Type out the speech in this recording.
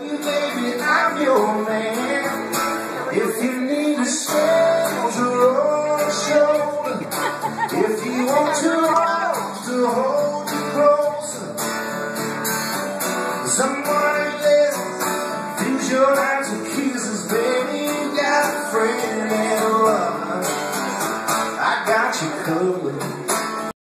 Baby, I'm your man. If you need a shoulder or a shoulder, if you want to hold you closer, someone